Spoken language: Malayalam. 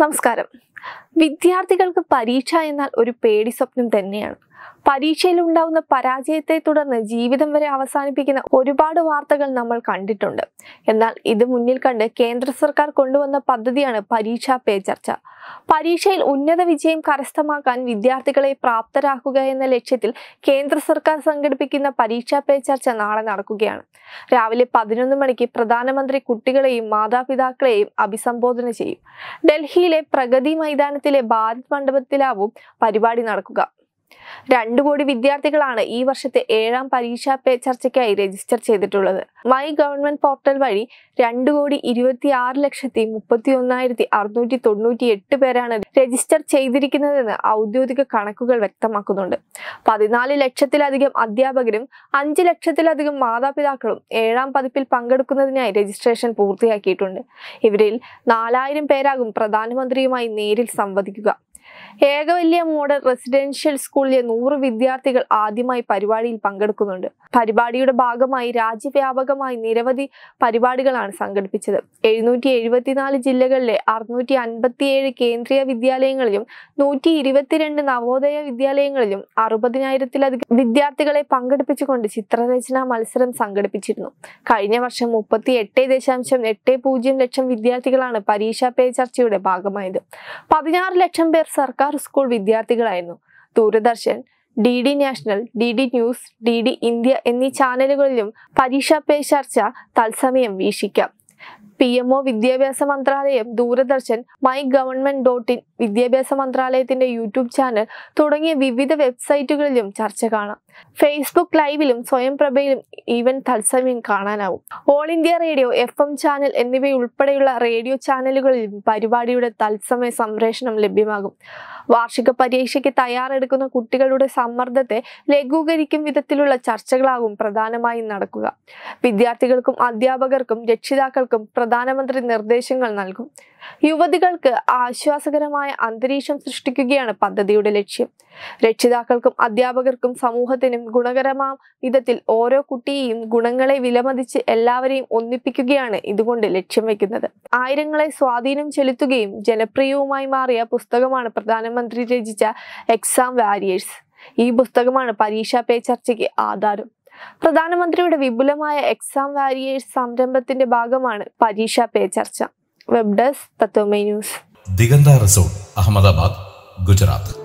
നമസ്കാരം. വിദ്യാർത്ഥികൾക്ക് പരീക്ഷ എന്നാൽ ഒരു പേടി സ്വപ്നം തന്നെയാണ്. പരീക്ഷയിൽ ഉണ്ടാവുന്ന പരാജയത്തെ തുടർന്ന് ജീവിതം വരെ അവസാനിപ്പിക്കുന്ന ഒരുപാട് വാർത്തകൾ നമ്മൾ കണ്ടിട്ടുണ്ട്. എന്നാൽ ഇത് മുന്നിൽ കണ്ട് കേന്ദ്ര സർക്കാർ കൊണ്ടുവന്ന പദ്ധതിയാണ് പരീക്ഷാ പേ ചർച്ച. പരീക്ഷയിൽ ഉന്നത വിജയം കരസ്ഥമാക്കാൻ വിദ്യാർത്ഥികളെ പ്രാപ്തരാക്കുക എന്ന ലക്ഷ്യത്തിൽ കേന്ദ്ര സർക്കാർ സംഘടിപ്പിക്കുന്ന പരീക്ഷാ പേ ചർച്ച നാളെ നടക്കുകയാണ്. രാവിലെ 11 മണിക്ക് പ്രധാനമന്ത്രി കുട്ടികളെയും മാതാപിതാക്കളെയും അഭിസംബോധന ചെയ്യും. ഡൽഹിയിലെ പ്രഗതി മൈതാനത്തിലെ ഭാരത് മണ്ഡപത്തിലാവും പരിപാടി നടക്കുക. 2 കോടി വിദ്യാർത്ഥികളാണ് ഈ വർഷത്തെ 7ാം പരീക്ഷാ പേ ചർച്ചയ്ക്കായി രജിസ്റ്റർ ചെയ്തിട്ടുള്ളത്. മൈ ഗവൺമെന്റ് പോർട്ടൽ വഴി 2,26,31,698 പേരാണ് രജിസ്റ്റർ ചെയ്തിരിക്കുന്നതെന്ന് ഔദ്യോഗിക കണക്കുകൾ വ്യക്തമാക്കുന്നുണ്ട്. 14 ലക്ഷത്തിലധികം അധ്യാപകരും 5 ലക്ഷത്തിലധികം മാതാപിതാക്കളും 7ാം പതിപ്പിൽ പങ്കെടുക്കുന്നതിനായി രജിസ്ട്രേഷൻ പൂർത്തിയാക്കിയിട്ടുണ്ട്. ഇവരിൽ 4000 പേരാകും പ്രധാനമന്ത്രിയുമായി നേരിൽ സംവദിക്കുക. ഏകവല്യ മോഡൽ റെസിഡൻഷ്യൽ സ്കൂളിലെ 100 വിദ്യാർത്ഥികൾ ആദ്യമായി പരിപാടിയിൽ പങ്കെടുക്കുന്നുണ്ട്. പരിപാടിയുടെ ഭാഗമായി രാജ്യവ്യാപകമായി നിരവധി പരിപാടികളാണ് സംഘടിപ്പിച്ചത്. 774 ജില്ലകളിലെ 657 കേന്ദ്രീയ വിദ്യാലയങ്ങളിലും 122 നവോദയ വിദ്യാലയങ്ങളിലും 60,000-ലധികം വിദ്യാർത്ഥികളെ പങ്കെടുപ്പിച്ചുകൊണ്ട് ചിത്രരചനാ മത്സരം സംഘടിപ്പിച്ചിരുന്നു. കഴിഞ്ഞ വർഷം 38.80 ലക്ഷം വിദ്യാർത്ഥികളാണ് പരീക്ഷാ പേ ചർച്ചയുടെ ഭാഗമായത്. 16 ലക്ഷം പേർ സർക്കാർ സ്കൂൾ വിദ്യാർത്ഥികളായിരുന്നു. Doordarshan, DD national, DD news, DD India എന്നീ ചാനലുകളിലും പരീക്ഷാ പേ ചർച്ച തത്സമയം വീക്ഷിക്കാം. PMO വിദ്യാഭ്യാസ മന്ത്രാലയം, ദൂരദർശൻ, മൈ ഗവൺമെന്റ്.in, വിദ്യാഭ്യാസ മന്ത്രാലയത്തിന്റെ യൂട്യൂബ് ചാനൽ തുടങ്ങിയ വിവിധ വെബ്സൈറ്റുകളിലും ചർച്ച കാണാം. ഫേസ്ബുക്ക് ലൈവിലും സ്വയം പ്രഭയിലും ഈവന്റ് തത്സമയം കാണാനാവും. All India radio, FM channel എന്നിവയുൾപ്പെടെയുള്ള റേഡിയോ ചാനലുകളിലും പരിപാടിയുടെ തത്സമയ സംപ്രേഷണം ലഭ്യമാകും. വാർഷിക പരീക്ഷയ്ക്ക് തയ്യാറെടുക്കുന്ന കുട്ടികളുടെ സമ്മർദ്ദത്തെ ലഘൂകരിക്കും വിധത്തിലുള്ള ചർച്ചകളാകും പ്രധാനമായും നടക്കുക. വിദ്യാർത്ഥികൾക്കും അധ്യാപകർക്കും രക്ഷിതാക്കൾക്കും പ്രധാനമന്ത്രി നിർദ്ദേശങ്ങൾ നൽകും. യുവതികൾക്ക് ആശ്വാസകരമായ അന്തരീക്ഷം സൃഷ്ടിക്കുകയാണ് പദ്ധതിയുടെ ലക്ഷ്യം. രക്ഷിതാക്കൾക്കും അധ്യാപകർക്കും സമൂഹത്തിനും ഗുണകരമായ വിധത്തിൽ ഓരോ കുട്ടിയെയും ഗുണങ്ങളെ വിലമതിച്ച് എല്ലാവരെയും ഒന്നിപ്പിക്കുകയാണ് ഇതുകൊണ്ട് ലക്ഷ്യം വെക്കുന്നത്. ആയിരങ്ങളെ സ്വാധീനം ചെലുത്തുകയും ജനപ്രിയവുമായി മാറിയ പുസ്തകമാണ് പ്രധാനമന്ത്രി രചിച്ച എക്സാം വാരിയേഴ്സ്. ഈ പുസ്തകമാണ് പരീക്ഷാ പേ ചർച്ചയ്ക്ക് ആധാരം. പ്രധാനമന്ത്രിയുടെ വിപുലമായ എക്സാം വാരിയേഴ്സ് സംരംഭത്തിന്റെ ഭാഗമാണ് Pariksha Pe Charcha. Web desk Tatwamayi news. Diganta resort, Ahmedabad, Gujarat.